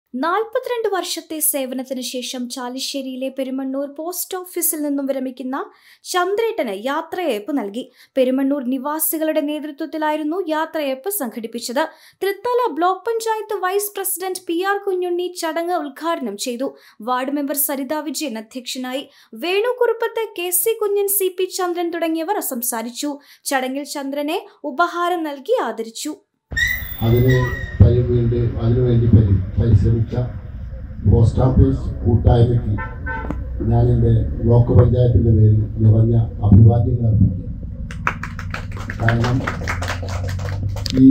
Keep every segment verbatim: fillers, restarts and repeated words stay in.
നാൽപ്പത്തിരണ്ട് വർഷത്തെ സേവനത്തിന് ശേഷം ചാലിശ്ശേരിയിലെ പെരുമണ്ണൂർ പോസ്റ്റ് ഓഫീസിൽ നിന്നും വിരമിക്കുന്ന ചന്ദ്രേട്ടന് യാത്രയയപ്പ് നൽകി. പെരുമണ്ണൂർ നിവാസികളുടെ നേതൃത്വത്തിലായിരുന്നു യാത്രയയപ്പ് സംഘടിപ്പിച്ചത്. Thrithala block panchayat vice president P R Kunhunni ചടങ്ങ് ഉദ്ഘാടനം ചെയ്തു. വാർഡ് മെമ്പർ സരിത വിജയൻ അധ്യക്ഷനായി. Venu Kuruppath, K C Kunhan, C P Chandran തുടങ്ങിയവർ സംസാരിച്ചു. ചടങ്ങിൽ ചന്ദ്രനെ ഉപഹാരം നൽകി ആദരിച്ചു. അതിന് അതിനുവേണ്ടി പരിശ്രമിച്ച പോസ്റ്റ് ഓഫീസ് കൂട്ടായ്മയ്ക്ക് ഞാൻ എൻ്റെ ബ്ലോക്ക് പഞ്ചായത്തിൻ്റെ പേരിൽ നിറഞ്ഞ അഭിവാദ്യങ്ങൾ അർപ്പിക്കും. കാരണം ഈ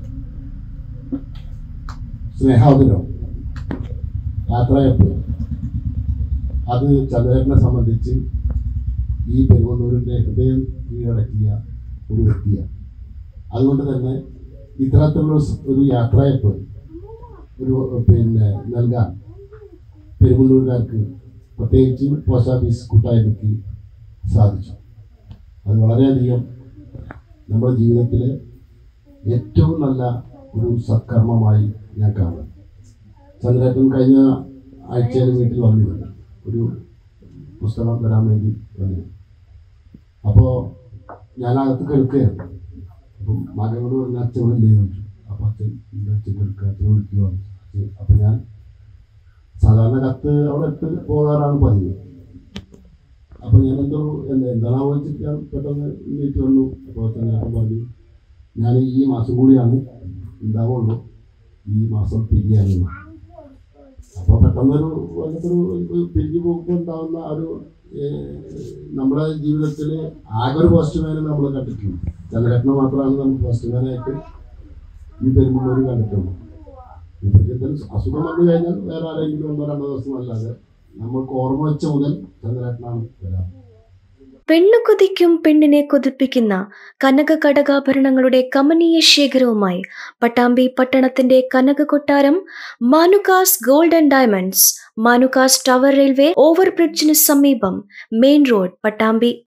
സ്നേഹാദരം യാത്രയപ്പ് അത് ചന്ദ്രനെ സംബന്ധിച്ച് ഈ പെരുമണ്ണൂരിൻ്റെ ഹൃദയം കീഴടക്കിയ ഒരു വ്യക്തിയാണ്. അതുകൊണ്ട് തന്നെ ഇത്തരത്തിലുള്ള ഒരു യാത്രയപ്പ് ഒരു പിന്നെ നൽകാൻ പെരുമണ്ണൂരുകാർക്ക് പ്രത്യേകിച്ച് പോസ്റ്റ് ഓഫീസ് കൂട്ടായ്മയ്ക്ക് സാധിച്ചു. അത് വളരെയധികം നമ്മുടെ ജീവിതത്തിലെ ഏറ്റവും നല്ല ഒരു സത്കർമ്മമായി ഞാൻ കാണുന്നു. ചന്ദ്രേട്ടൻ കഴിഞ്ഞ ആഴ്ചയിൽ വീട്ടിൽ വന്നിരുന്നു, ഒരു പുസ്തകം തരാൻ വേണ്ടി വന്നിരുന്നു. അപ്പോൾ ഞാനകത്ത് കേൾക്കുകയായിരുന്നു. അപ്പം മകനോട് പറഞ്ഞ അച്ഛനോട് ഇല്ലേ ചോദിച്ചു. അപ്പം അച്ഛൻ എൻ്റെ അച്ഛൻ കേൾക്കുക, അച്ഛനെ വിളിക്കുക. അപ്പം ഞാൻ സാധാരണ കത്ത് അവിടെ ഇട്ട് പോകാറാണ് പതിവ്. അപ്പം ഞാൻ എന്തോ എന്താ എന്താണോ വെച്ചിട്ട് ഞാൻ പെട്ടെന്ന് വീട്ടിൽ വന്നു. അപ്പോൾ തന്നെ ഞാൻ പറഞ്ഞു, ഞാൻ ഈ മാസം കൂടിയാണ് ഉണ്ടാവുള്ളൂ, ഈ മാസം പിരിയാനുള്ള. അപ്പോൾ പെട്ടെന്നൊരു വല്ലത്തൊരു പിരിഞ്ഞു പോകുമ്പോൾ ഉണ്ടാകുന്ന ഒരു നമ്മുടെ ജീവിതത്തിൽ ആകെ ഒരു പോസ്റ്റ്മാനെ നമ്മൾ കണ്ടിട്ടുണ്ട്. ചന്ദ്രേട്ടനെ മാത്രമാണ് നമുക്ക് പോസ്റ്റ്മാനായിട്ട് ഈ പെരുമണ്ണൂർ കണ്ടിട്ടുള്ളൂ. ഇപ്പോഴത്തെ അസുഖം വന്നു കഴിഞ്ഞാൽ വേറെ ആരെങ്കിലും ഒന്നോ രണ്ടോ ദിവസം അല്ലാതെ നമ്മൾക്ക് ഓർമ്മ വെച്ച മുതൽ ചന്ദ്രേട്ടനാണ് വരാറ്. പെണ്ണു കൊതിക്കും പെണ്ണിനെ കൊതിപ്പിക്കുന്ന കനക കടകാഭരണങ്ങളുടെ കമനീയ ശേഖരവുമായി പട്ടാമ്പി പട്ടണത്തിന്റെ Kanaka Kottaram Manukas gold and diamonds, Manukas tower railway ഓവർബ്രിഡ്ജിന് സമീപം, മെയിൻ റോഡ്, പട്ടാമ്പി.